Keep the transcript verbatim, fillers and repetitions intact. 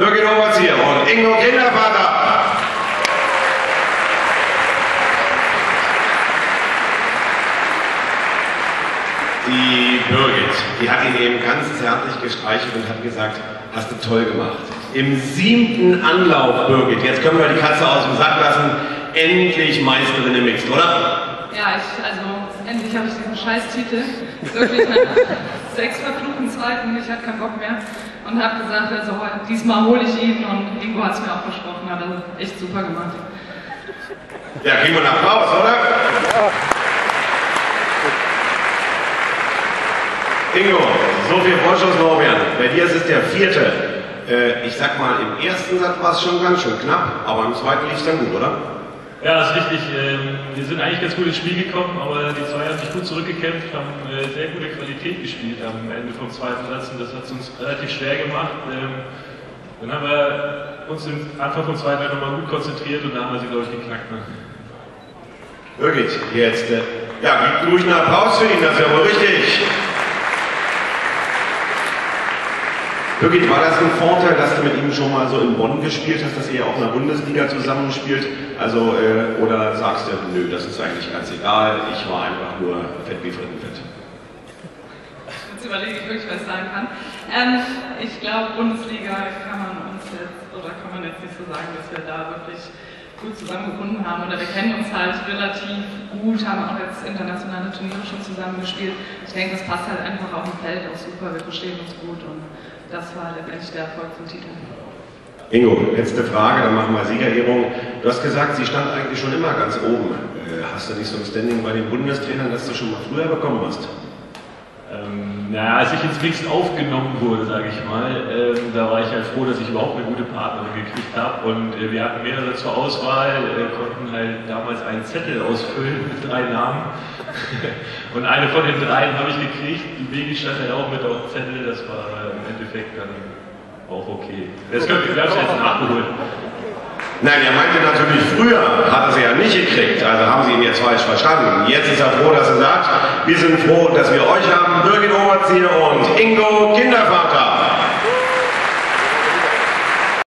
Birgit Overzieher und Ingo Kindervater. Die Birgit, die hat ihn eben ganz zärtlich gestreichelt und hat gesagt, hast du toll gemacht. Im siebten Anlauf, Birgit, jetzt können wir die Katze aus dem Sack lassen, endlich Meisterin im Mixed, oder? Ja, ich, also endlich habe ich diesen Scheißtitel. Wirklich nach sechs verfluchten Zweiten, ich hatte keinen Bock mehr und habe gesagt, also diesmal hole ich ihn und Ingo hat es mir auch versprochen, hat er echt super gemacht. Ja, kriegen wir einen Applaus, oder? Ja. Ingo, so viel Vorschusslorbeeren. Bei dir ist es der vierte. Äh, ich sag mal, im ersten Satz war es schon ganz schön knapp, aber im zweiten lief es dann gut, oder? Ja, das ist richtig. Wir sind eigentlich ganz gut ins Spiel gekommen, aber die zwei haben sich gut zurückgekämpft, haben sehr gute Qualität gespielt am Ende vom zweiten Satz und das hat es uns relativ schwer gemacht. Dann haben wir uns am Anfang vom zweiten Satz nochmal gut konzentriert und da haben wir sie, glaube ich, geknackt. Ne? Birgit, jetzt, äh, ja, gib ruhig einen Applaus für ihn, das ist ja wohl richtig. Birgit, war das ein Vorteil, dass du mit ihm schon mal so in Bonn gespielt hast, dass ihr ja auch in der Bundesliga zusammenspielt? Also, äh, oder sagst du, nö, das ist eigentlich ganz egal, ich war einfach nur fett wie Frittenfett? Jetzt überlege ich wirklich, was ich sagen kann. Ähm, ich glaube, Bundesliga kann man uns jetzt, oder kann man jetzt nicht so sagen, dass wir da wirklich gut zusammengefunden haben. Oder wir kennen uns halt relativ gut, haben auch jetzt internationale Turniere schon zusammengespielt. Ich denke, das passt halt einfach auf dem Feld auch super, wir verstehen uns gut und das war letztendlich der Erfolg vom Titel. Ingo, letzte Frage, dann machen wir Siegerehrung. Du hast gesagt, sie stand eigentlich schon immer ganz oben. Hast du nicht so ein Standing bei den Bundestrainern, das du schon mal früher bekommen hast? Ähm, naja, als ich ins Mixed aufgenommen wurde, sage ich mal, ähm, da war ich halt froh, dass ich überhaupt eine gute Partnerin gekriegt habe. Und äh, wir hatten mehrere zur Auswahl, äh, konnten halt damals einen Zettel ausfüllen mit drei Namen. Und eine von den dreien habe ich gekriegt. Die Begi stand halt auch mit auf dem Zettel, das war äh, im Endeffekt dann auch okay. Das können wir, glaube ich, jetzt nachgeholt. Nein, er meinte natürlich, früher hat er sie ja nicht gekriegt, also haben sie ihn jetzt falsch verstanden. Jetzt ist er froh, dass er sagt, wir sind froh, dass wir euch haben, Birgit Overzieher und Ingo Kindervater.